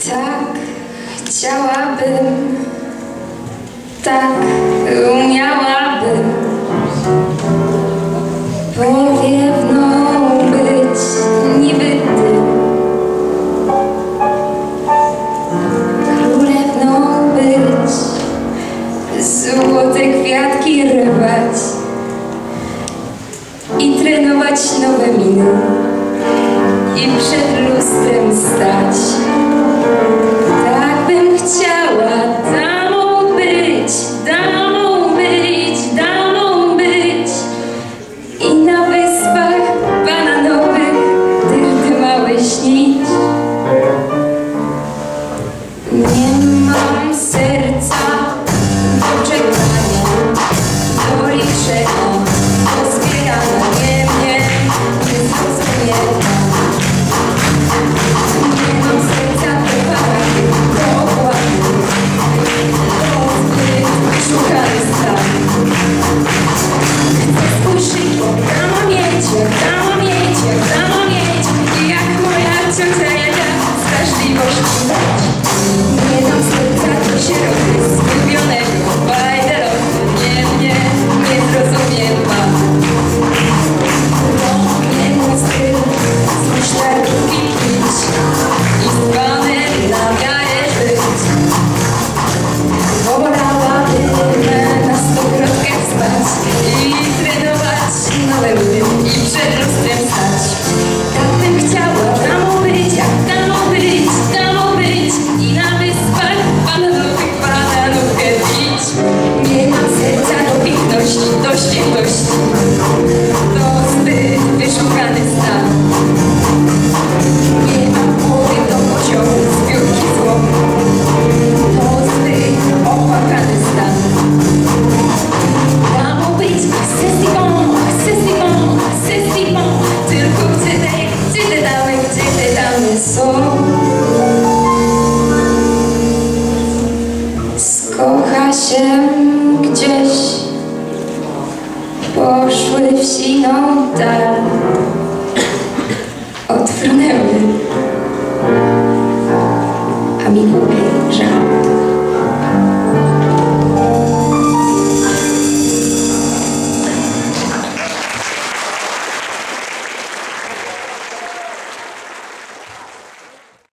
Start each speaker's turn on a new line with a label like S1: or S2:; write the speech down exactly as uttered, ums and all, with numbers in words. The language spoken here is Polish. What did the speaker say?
S1: Tak chciałabym, tak umiałabym powiewną być niby ty, królewną być, złote kwiatki rwać i trenować nowe miny i przed lustrem stać. Tak bym chciała damą być, damą być, damą być i na wyspach bananowych dyrdy małe śnić. Nie mam serca do czekania, do liczenia, do zbierania. Nie, nie, nie zrozumienia. Nie mam serca do parady, do opłaty, do zbyt wyszukany stan. Chcę swój szybko, dama mieć, jak dama mieć, jak dama mieć i jak moja ciocia Jadzia z wrażliwości dać. Nie dam serca do sieroty zgubionego bajderowy. Nie, nie, nie zrozumiem pan. To nie mój styl, z musztarki pić i z panem na miarę żyć. Wolałabym na stokrotkę spać i trenować nowe miny i przed lustrem stać. Tak bym chciała damą być, jak damą być, damą być i na wyspach bananowych bananówkę pić. Nie mam serca do piękności, do ściętości, to zbyt wyszukany stan. Nie mam głowy do kociołu, zbiórki złomu, to zbyt opłakany stan. Damą być, c'est si bon, c'est si bon, c'est si bon, tylko gdzie te, gdzie te damy, gdzie te damy są. Skocha się gdzieś, poszły w siną dal, odfrunęły